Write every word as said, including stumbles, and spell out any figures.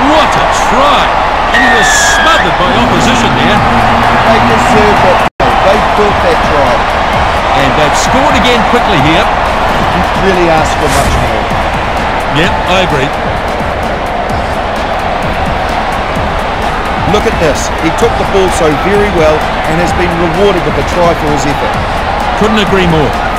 What a try! And he was smothered by opposition there. They deserve that goal. They built that try. And they've scored again quickly here. You really ask for much more. Yep, I agree. Look at this. He took the ball so very well and has been rewarded with a try for his effort. Couldn't agree more.